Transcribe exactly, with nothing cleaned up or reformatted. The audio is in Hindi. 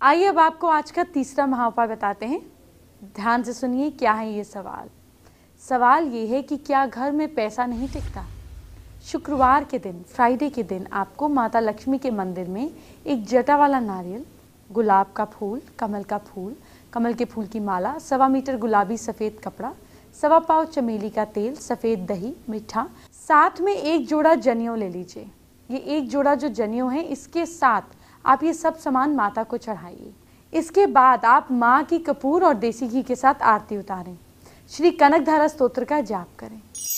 आइए अब आपको आज का तीसरा महाउपाय बताते हैं। ध्यान से सुनिए, क्या है ये सवाल। सवाल ये है कि क्या घर में पैसा नहीं टिकता। शुक्रवार के दिन, फ्राइडे के दिन आपको माता लक्ष्मी के मंदिर में एक जटा वाला नारियल, गुलाब का फूल, कमल का फूल, कमल के फूल की माला, सवा मीटर गुलाबी सफ़ेद कपड़ा, सवा पाव चमेली का तेल, सफ़ेद दही, मीठा, साथ में एक जोड़ा जनेऊ ले लीजिए। ये एक जोड़ा जो जनेऊ है, इसके साथ आप ये सब सामान माता को चढ़ाइए। इसके बाद आप माँ की कपूर और देसी घी के साथ आरती उतारें। श्री कनकधारा स्तोत्र का जाप करें।